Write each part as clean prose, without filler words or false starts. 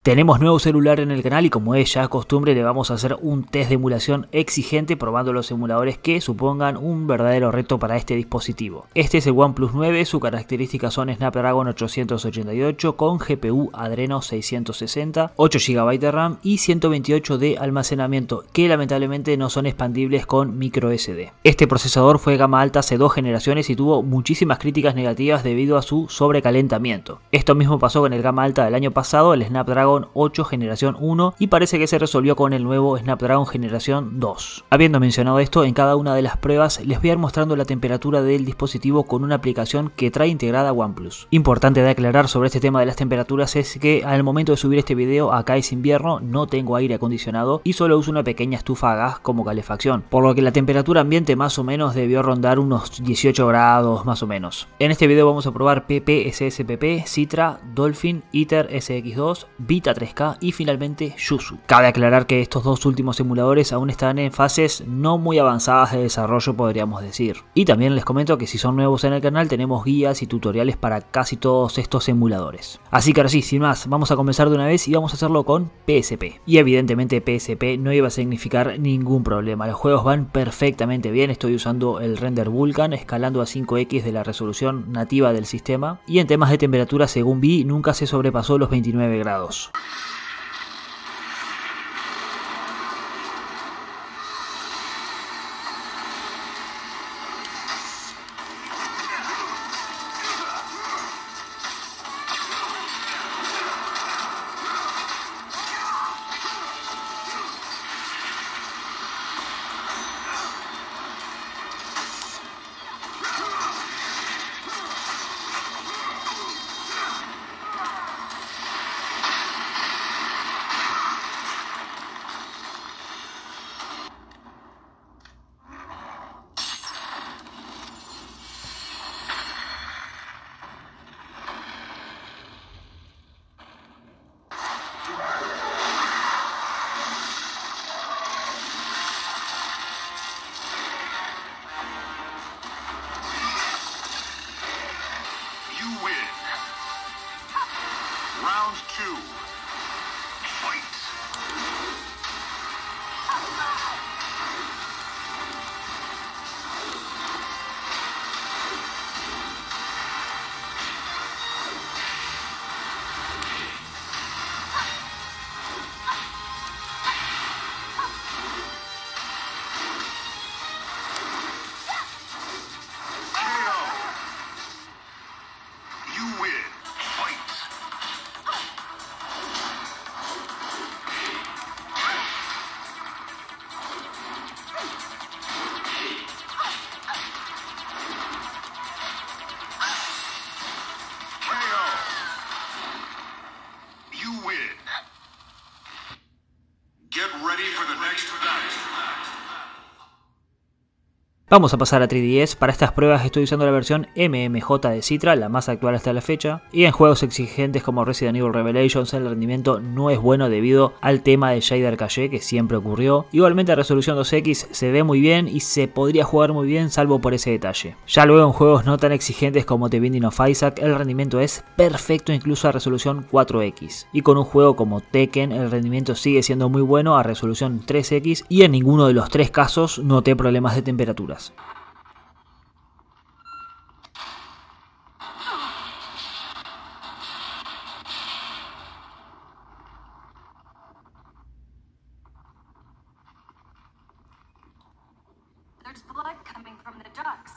Tenemos nuevo celular en el canal y como es ya costumbre le vamos a hacer un test de emulación exigente probando los emuladores que supongan un verdadero reto para este dispositivo. Este es el OnePlus 9, sus características son Snapdragon 888 con GPU Adreno 660, 8 GB de RAM y 128 de almacenamiento que lamentablemente no son expandibles con microSD. Este procesador fue gama alta hace 2 generaciones y tuvo muchísimas críticas negativas debido a su sobrecalentamiento. Esto mismo pasó con el gama alta del año pasado, el Snapdragon 8 generación 1 y parece que se resolvió con el nuevo Snapdragon generación 2. Habiendo mencionado esto, en cada una de las pruebas les voy a ir mostrando la temperatura del dispositivo con una aplicación que trae integrada OnePlus. Importante de aclarar sobre este tema de las temperaturas es que al momento de subir este video acá es invierno, no tengo aire acondicionado y solo uso una pequeña estufa a gas como calefacción, por lo que la temperatura ambiente más o menos debió rondar unos 18 grados más o menos. En este video vamos a probar PP SSPP, Citra, Dolphin, ITER SX2, Vita 3K y finalmente Yuzu. Cabe aclarar que estos dos últimos emuladores aún están en fases no muy avanzadas de desarrollo, podríamos decir. Y también les comento que si son nuevos en el canal tenemos guías y tutoriales para casi todos estos emuladores. Así que ahora sí, sin más, vamos a comenzar de una vez y vamos a hacerlo con PSP. Y evidentemente PSP no iba a significar ningún problema, los juegos van perfectamente bien, estoy usando el render Vulkan escalando a 5x de la resolución nativa del sistema y en temas de temperatura según vi nunca se sobrepasó los 29 grados. Round 2. Fight. Vamos a pasar a 3DS, para estas pruebas estoy usando la versión MMJ de Citra, la más actual hasta la fecha, y en juegos exigentes como Resident Evil Revelations el rendimiento no es bueno debido al tema de shader caché que siempre ocurrió. Igualmente a resolución 2X se ve muy bien y se podría jugar muy bien salvo por ese detalle. Ya luego en juegos no tan exigentes como The Binding of Isaac el rendimiento es perfecto incluso a resolución 4X, y con un juego como Tekken el rendimiento sigue siendo muy bueno a resolución 3X y en ninguno de los tres casos noté problemas de temperaturas. There's blood coming from the ducts.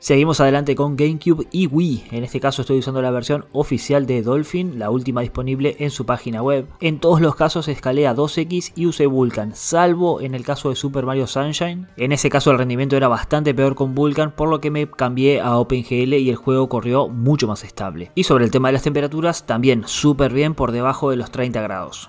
Seguimos adelante con GameCube y Wii. En este caso estoy usando la versión oficial de Dolphin, la última disponible en su página web. En todos los casos escalé a 2X y usé Vulkan, salvo en el caso de Super Mario Sunshine. En ese caso el rendimiento era bastante peor con Vulkan, por lo que me cambié a OpenGL y el juego corrió mucho más estable. Y sobre el tema de las temperaturas, también súper bien por debajo de los 30 grados.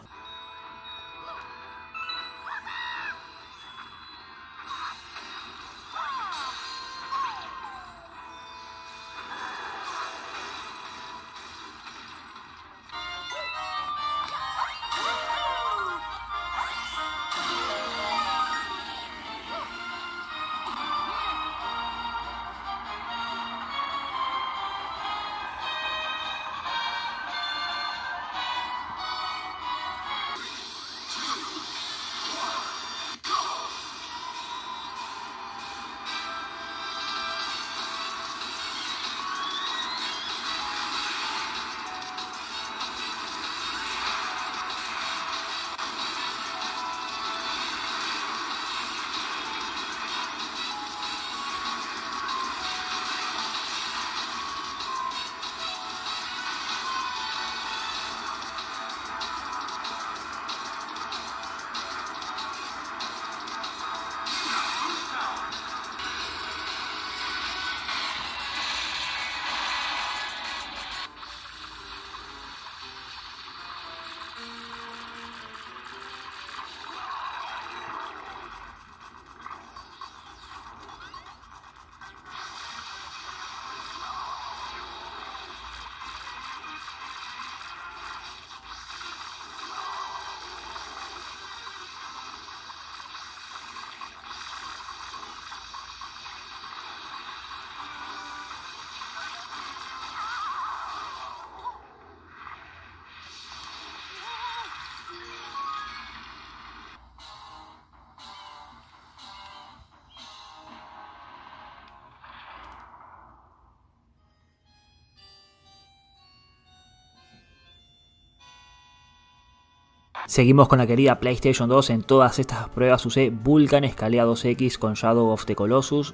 Seguimos con la querida PlayStation 2, en todas estas pruebas usé Vulkan, escalé a 2X con Shadow of the Colossus,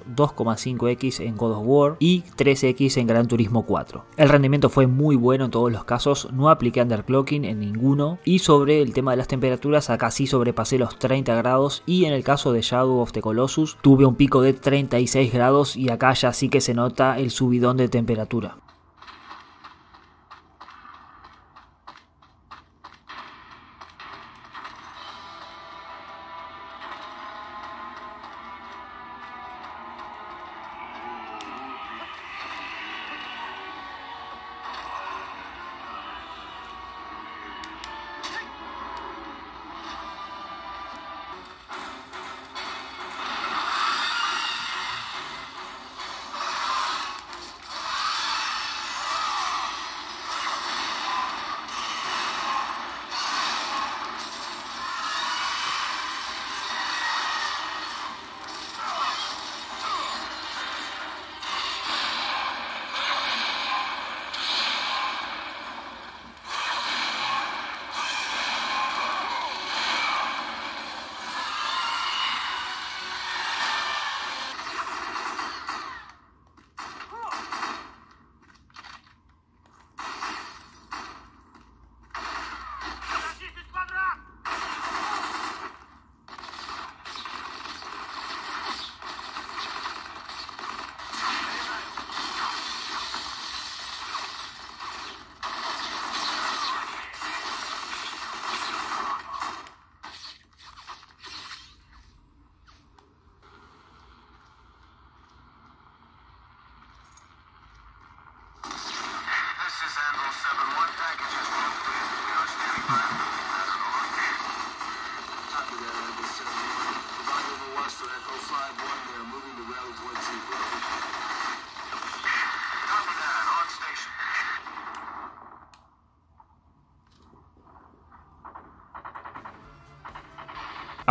2,5X en God of War y 3X en Gran Turismo 4. El rendimiento fue muy bueno en todos los casos, no apliqué underclocking en ninguno, y sobre el tema de las temperaturas acá sí sobrepasé los 30 grados y en el caso de Shadow of the Colossus tuve un pico de 36 grados y acá ya sí que se nota el subidón de temperatura.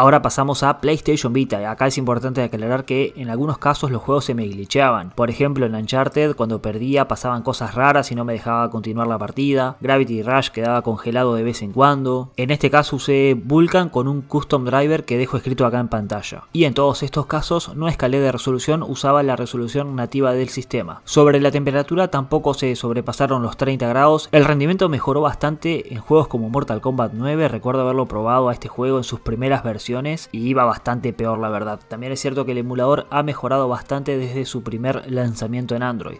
Ahora pasamos a PlayStation Vita. Acá es importante aclarar que en algunos casos los juegos se me glitcheaban. Por ejemplo, en Uncharted, cuando perdía pasaban cosas raras y no me dejaba continuar la partida. Gravity Rush quedaba congelado de vez en cuando. En este caso usé Vulkan con un custom driver que dejo escrito acá en pantalla. Y en todos estos casos no escalé de resolución, usaba la resolución nativa del sistema. Sobre la temperatura tampoco se sobrepasaron los 30 grados. El rendimiento mejoró bastante en juegos como Mortal Kombat 9. Recuerdo haberlo probado a este juego en sus primeras versiones y iba bastante peor, la verdad. También es cierto que el emulador ha mejorado bastante desde su primer lanzamiento en Android.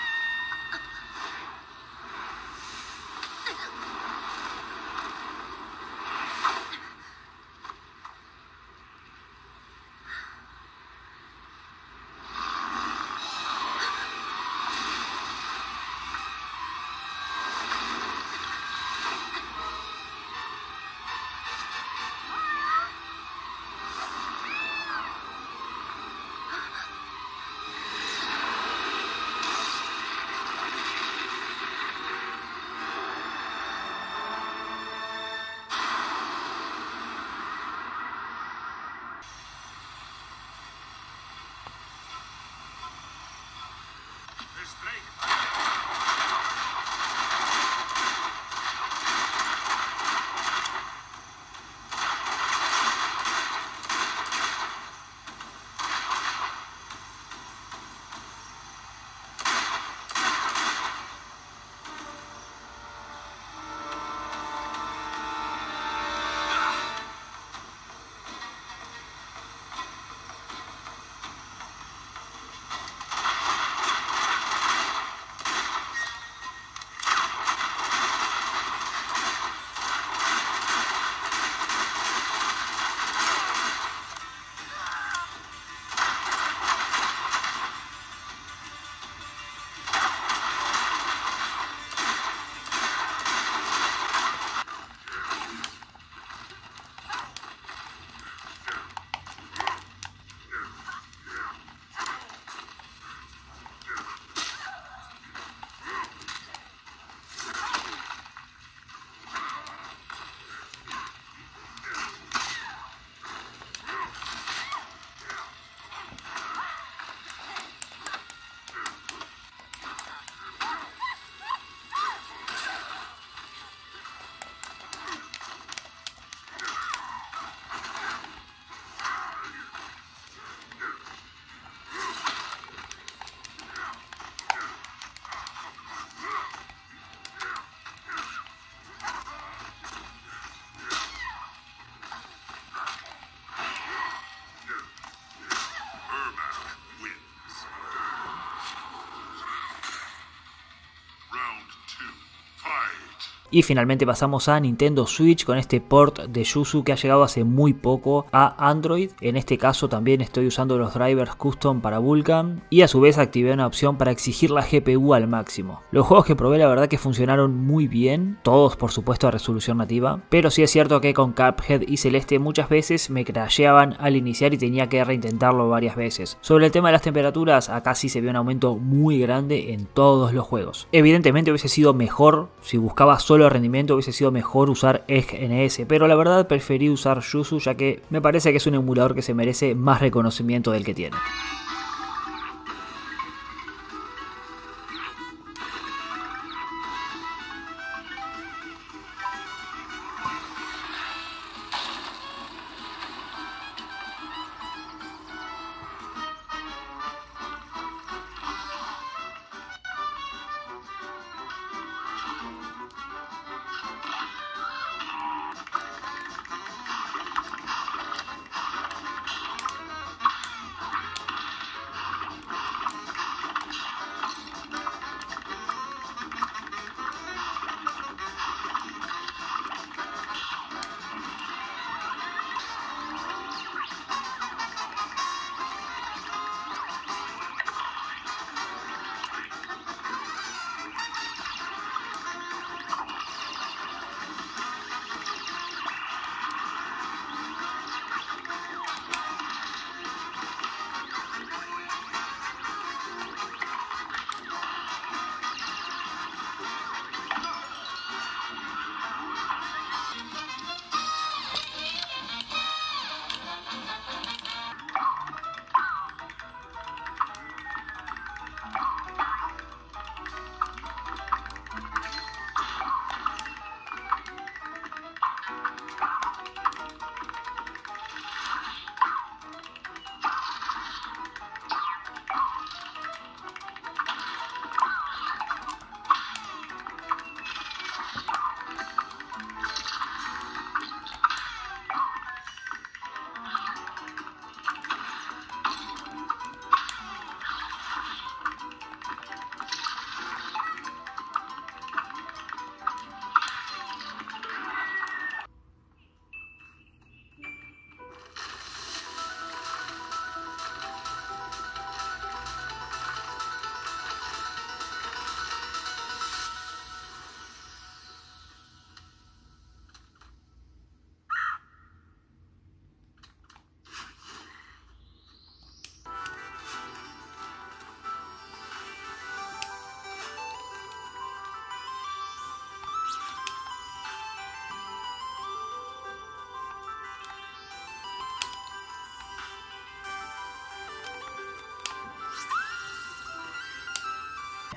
Y finalmente pasamos a Nintendo Switch con este port de Yuzu que ha llegado hace muy poco a Android. En este caso también estoy usando los drivers custom para Vulkan y a su vez activé una opción para exigir la GPU al máximo. Los juegos que probé la verdad que funcionaron muy bien, todos por supuesto a resolución nativa, pero sí es cierto que con Cuphead y Celeste muchas veces me crasheaban al iniciar y tenía que reintentarlo varias veces. Sobre el tema de las temperaturas, acá sí se vio un aumento muy grande en todos los juegos. Evidentemente hubiese sido mejor si buscaba solo rendimiento, hubiese sido mejor usar EGNS, pero la verdad preferí usar Yuzu ya que me parece que es un emulador que se merece más reconocimiento del que tiene.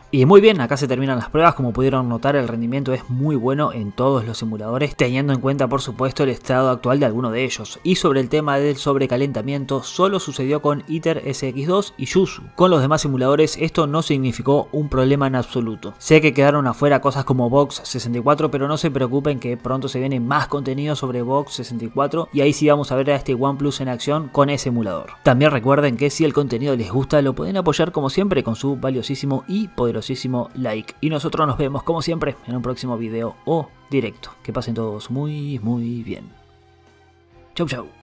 Y muy bien, acá se terminan las pruebas. Como pudieron notar, el rendimiento es muy bueno en todos los simuladores, teniendo en cuenta por supuesto el estado actual de alguno de ellos. Y sobre el tema del sobrecalentamiento, solo sucedió con ITER SX2 y Yuzu. Con los demás simuladores esto no significó un problema en absoluto. Sé que quedaron afuera cosas como Box 64, pero no se preocupen que pronto se viene más contenido sobre Box 64 y ahí sí vamos a ver a este OnePlus en acción con ese emulador. También recuerden que si el contenido les gusta lo pueden apoyar como siempre con su valiosísimo y poderosísimo like. Y nosotros nos vemos como siempre en un próximo video o directo. Que pasen todos muy bien. Chau chau.